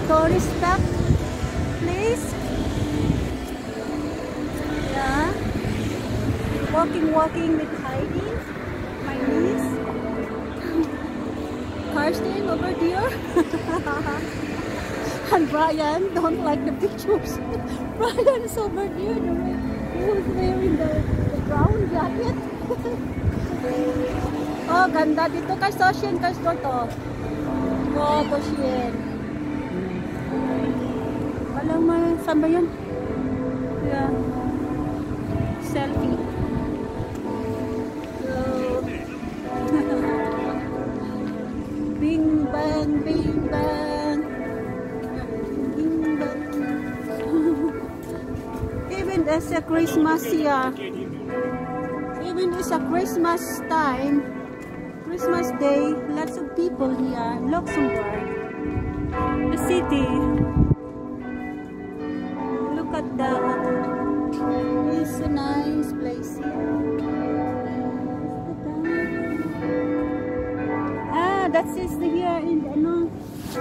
tourist stop place. Yeah. Walking with Heidi, my niece. Karsten over there. And Brian don't like the pictures. Brian is over there. He was wearing the brown jacket. Oh, ganda dito kay Sosyen kay store to. Oh, Sosyen. Alam mo, saan ba yun? Yeah. Selfie. Bing bang, bing bang. Bing bang. Even it's a Christmas here. Even it's a Christmas time, Christmas day, lots of people here in Luxembourg, the city. Look at that. It's a nice place here. That is here in the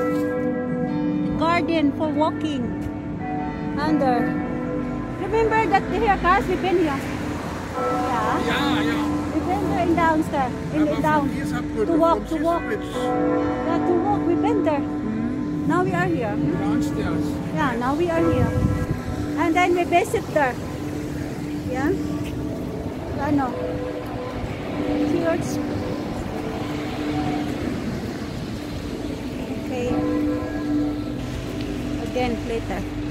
garden for walking under. Remember that here, guys, we've been here. Yeah. Yeah. We've been there in downstairs, down to walk. Yeah, to walk. We've been there. Now we are here. Downstairs. Yeah, now we are here, and then we visit there. Yeah. Ano? Church. Okay. Again later.